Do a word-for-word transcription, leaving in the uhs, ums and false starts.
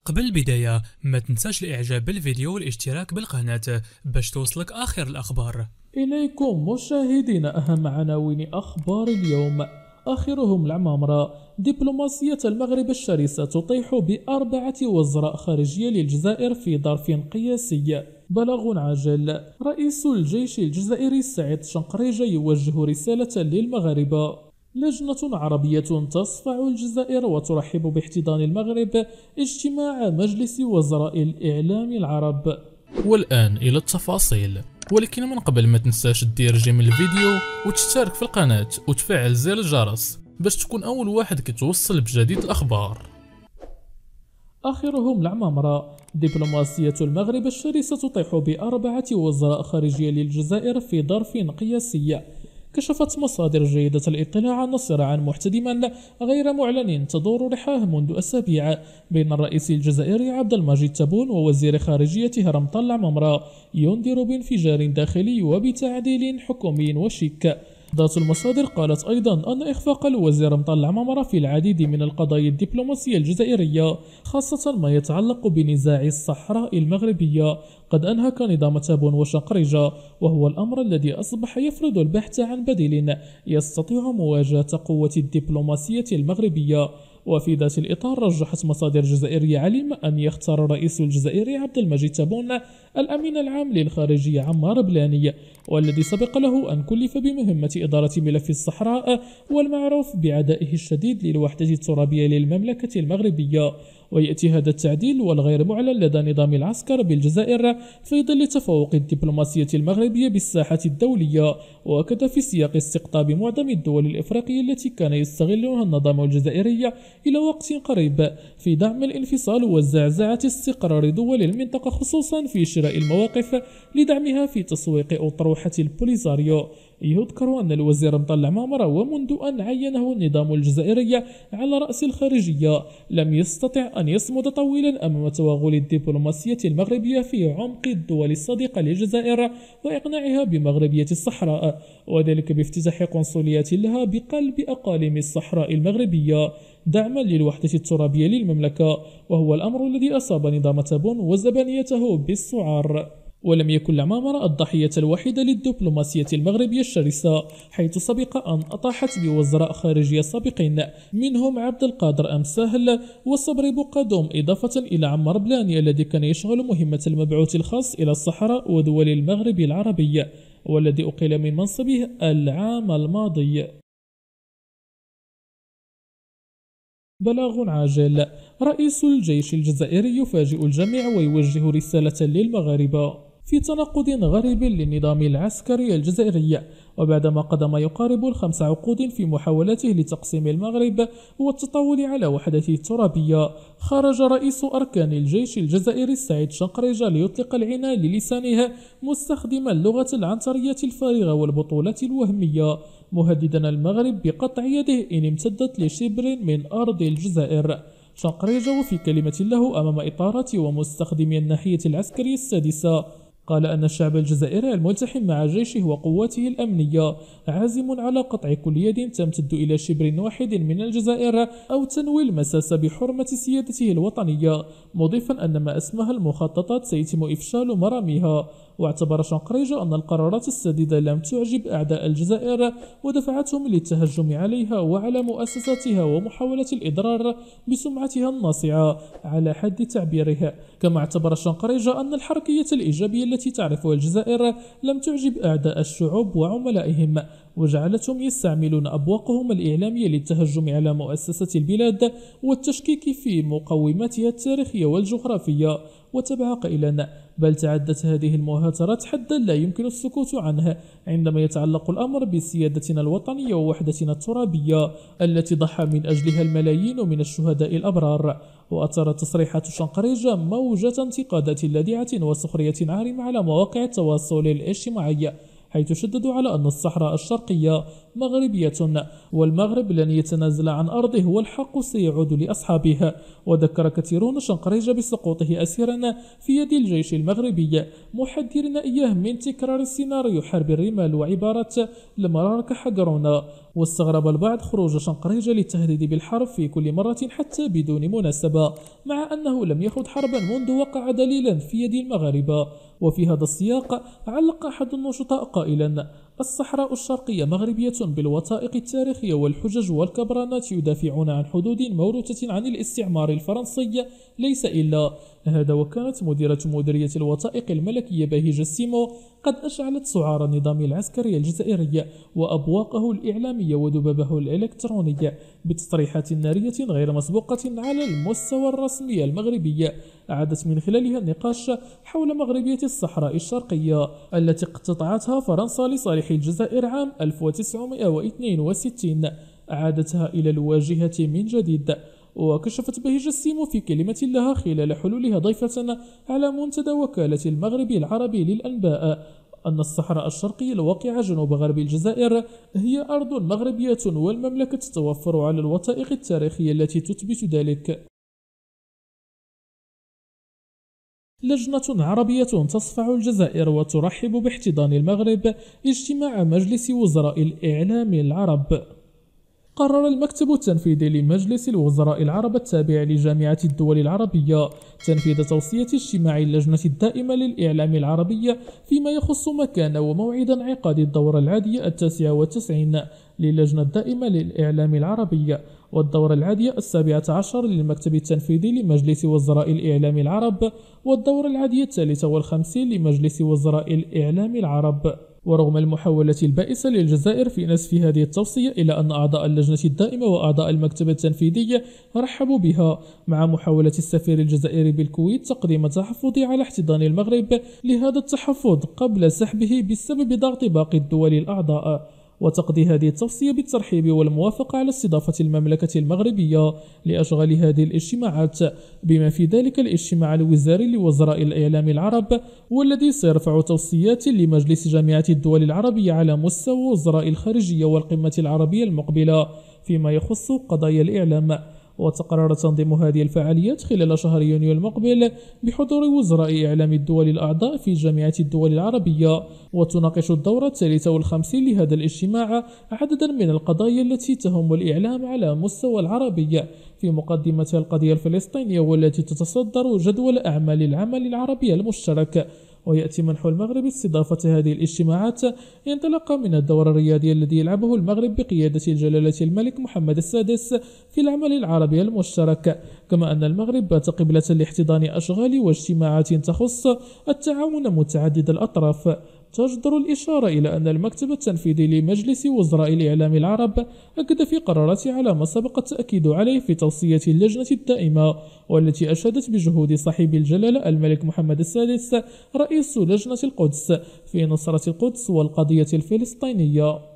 قبل البداية ما تنساش الاعجاب بالفيديو والاشتراك بالقناة باش توصلك آخر الأخبار. إليكم مشاهدينا أهم عناوين أخبار اليوم. آخرهم العمامرة. دبلوماسية المغرب الشرسة تطيح بأربعة وزراء خارجية للجزائر في ظرف قياسي. بلاغ عاجل. رئيس الجيش الجزائري سعيد شنقريجة يوجه رسالة للمغاربة. لجنة عربية تصفع الجزائر وترحب باحتضان المغرب اجتماع مجلس وزراء الإعلام العرب. والآن إلى التفاصيل، ولكن من قبل ما تنساش دير جيم الفيديو وتشترك في القناة وتفعل زر الجرس باش تكون أول واحد كتوصل بجديد الأخبار. آخرهم العمامرة. دبلوماسية المغرب الشرسة تطيح بأربعة وزراء خارجية للجزائر في ظرف قياسي. كشفت مصادر جيدة الاطلاع أن صراعا محتدما غير معلن تدور رحاه منذ أسابيع بين الرئيس الجزائري عبد المجيد تبون ووزير خارجية هرم طلع ممرة ينذر بانفجار داخلي وبتعديل حكومي وشيك. ذات المصادر قالت أيضا أن إخفاق الوزير مطلع ممرة في العديد من القضايا الدبلوماسية الجزائرية خاصة ما يتعلق بنزاع الصحراء المغربية قد أنهك نظام تابون وشنقريجة، وهو الأمر الذي أصبح يفرض البحث عن بديل يستطيع مواجهة قوة الدبلوماسية المغربية. وفي ذات الإطار رجحت مصادر جزائرية علم أن يختار الرئيس الجزائري عبد المجيد تبون الأمين العام للخارجية عمار بلاني، والذي سبق له أن كلف بمهمة إدارة ملف الصحراء والمعروف بعدائه الشديد للوحدة الترابية للمملكة المغربية. ويأتي هذا التعديل والغير معلن لدى نظام العسكر بالجزائر في ظل تفوق الدبلوماسية المغربية بالساحة الدولية، وكذا في سياق استقطاب معظم الدول الإفريقية التي كان يستغلها النظام الجزائري إلى وقت قريب في دعم الانفصال وزعزعة استقرار دول المنطقة، خصوصا في شراء المواقف لدعمها في تسويق أطروحة البوليساريو. يذكر أن الوزير مطلع مامرة ومنذ أن عينه النظام الجزائري على رأس الخارجية لم يستطع أن يصمد طويلا أمام توغل الدبلوماسية المغربية في عمق الدول الصديقة للجزائر وإقناعها بمغربية الصحراء، وذلك بافتتاح قنصليات لها بقلب أقاليم الصحراء المغربية دعما للوحدة الترابية للمملكة، وهو الأمر الذي أصاب نظام تابون وزبانيته بالسعار. ولم يكن العمامرة الضحية الوحيدة للدبلوماسية المغربية الشرسة، حيث سبق أن أطاحت بوزراء خارجية سابقين منهم عبد القادر أم سهل وصبري بقادوم، إضافة إلى عمار بلاني الذي كان يشغل مهمة المبعوث الخاص إلى الصحراء ودول المغرب العربي، والذي أقيل من منصبه العام الماضي. بلاغ عاجل. رئيس الجيش الجزائري يفاجئ الجميع ويوجه رسالة للمغاربة في تناقض غريب للنظام العسكري الجزائري، وبعدما قضى ما يقارب الخمس عقود في محاولاته لتقسيم المغرب والتطاول على وحدته الترابية، خرج رئيس أركان الجيش الجزائري سعيد شنقريجة ليطلق العنان للسانه مستخدما اللغة العنترية الفارغة والبطولات الوهمية، مهددا المغرب بقطع يده إن امتدت لشبر من أرض الجزائر. شنقريجة وفي كلمة له أمام إطارات ومستخدمي الناحية العسكرية السادسة قال أن الشعب الجزائري الملتحم مع جيشه وقواته الأمنية عازم على قطع كل يد تمتد إلى شبر واحد من الجزائر أو تنوي المساس بحرمة سيادته الوطنية، مضيفا أن ما اسمها المخططات سيتم إفشال مراميها. واعتبر شنقريجة أن القرارات السديدة لم تعجب أعداء الجزائر ودفعتهم للتهجم عليها وعلى مؤسساتها ومحاولة الإضرار بسمعتها الناصعة على حد تعبيره. كما اعتبر شنقريجة أن الحركية الإيجابية التي تعرفها الجزائر لم تعجب أعداء الشعوب وعملائهم وجعلتهم يستعملون أبواقهم الإعلامية للتهجم على مؤسسة البلاد والتشكيك في مقوماتها التاريخية والجغرافية. وتبع قائلا: بل تعدت هذه المهاترات حدا لا يمكن السكوت عنه عندما يتعلق الأمر بسيادتنا الوطنية ووحدتنا الترابية التي ضحى من أجلها الملايين من الشهداء الأبرار. وأثارت تصريحات شنقريجة موجة انتقادات لاذعة وسخرية عارمة على مواقع التواصل الاجتماعي، حيث شددوا على أن الصحراء الشرقية مغربية، والمغرب لن يتنازل عن أرضه والحق سيعود لأصحابه. وذكر كثيرون شنقريج بسقوطه أسيرا في يد الجيش المغربي، محذرين إياه من تكرار سيناريو حرب الرمال وعبارة المرارك حقرونا. واستغرب البعض خروج شنقريج للتهديد بالحرب في كل مرة حتى بدون مناسبة، مع أنه لم يخوض حربا منذ وقع دليلا في يد المغاربة. وفي هذا السياق علق أحد النشطاء قائلا: الصحراء الشرقية مغربية بالوثائق التاريخية والحجج والكبرانات يدافعون عن حدود موروثة عن الاستعمار الفرنسي ليس إلا هذا. وكانت مديرة مديرية الوثائق الملكية بهيجة سيمو قد أشعلت سعار النظام العسكري الجزائري وأبواقه الإعلامية ودبابه الإلكتروني بتصريحات نارية غير مسبوقة على المستوى الرسمي المغربي، أعادت من خلالها النقاش حول مغربية الصحراء الشرقية التي اقتطعتها فرنسا لصالح الجزائر عام ألف وتسعمائة واثنين وستين، أعادتها إلى الواجهة من جديد. وكشفت بهيجة سيمو في كلمة لها خلال حلولها ضيفة على منتدى وكالة المغرب العربي للأنباء أن الصحراء الشرقية الواقعة جنوب غرب الجزائر هي أرض مغربية، والمملكة تتوفر على الوثائق التاريخية التي تثبت ذلك. لجنة عربية تصفع الجزائر وترحب باحتضان المغرب اجتماع مجلس وزراء الإعلام العرب. قرر المكتب التنفيذي لمجلس الوزراء العرب التابع لجامعة الدول العربية تنفيذ توصية اجتماع اللجنة الدائمة للإعلام العربي فيما يخص مكان وموعد انعقاد الدورة العادية التاسعة والتسعين للجنة الدائمة للإعلام العربي، والدورة العادية السابعة عشر للمكتب التنفيذي لمجلس وزراء الإعلام العرب، والدورة العادية الثالثة والخمسين لمجلس وزراء الإعلام العرب. ورغم المحاولة البائسة للجزائر في نسف هذه التوصية، إلا أن أعضاء اللجنة الدائمة وأعضاء المكتب التنفيذي رحبوا بها، مع محاولة السفير الجزائري بالكويت تقديم تحفظ على احتضان المغرب لهذا التحفظ قبل سحبه بسبب ضغط باقي الدول الأعضاء، وتقضي هذه التوصية بالترحيب والموافقة على استضافة المملكة المغربية لأشغال هذه الاجتماعات، بما في ذلك الاجتماع الوزاري لوزراء الإعلام العرب، والذي سيرفع توصيات لمجلس جامعة الدول العربية على مستوى وزراء الخارجية والقمة العربية المقبلة فيما يخص قضايا الإعلام. وتقرر تنظيم هذه الفعاليات خلال شهر يونيو المقبل بحضور وزراء إعلام الدول الأعضاء في جامعة الدول العربية، وتناقش الدورة الثالثة والخمسين لهذا الاجتماع عددا من القضايا التي تهم الإعلام على مستوى العربي، في مقدمتها القضية الفلسطينية والتي تتصدر جدول أعمال العمل العربي المشترك. ويأتي منح المغرب استضافة هذه الاجتماعات انطلاقا من الدور الريادي الذي يلعبه المغرب بقيادة جلالة الملك محمد السادس في العمل العربي المشترك، كما أن المغرب بات قبلة لاحتضان أشغال واجتماعات تخص التعاون متعدد الأطراف. تجدر الإشارة إلى أن المكتب التنفيذي لمجلس وزراء الإعلام العرب أكد في قراراته على ما سبق التأكيد عليه في توصية اللجنة الدائمة، والتي أشادت بجهود صاحب الجلالة الملك محمد السادس رئيس لجنة القدس في نصرة القدس والقضية الفلسطينية.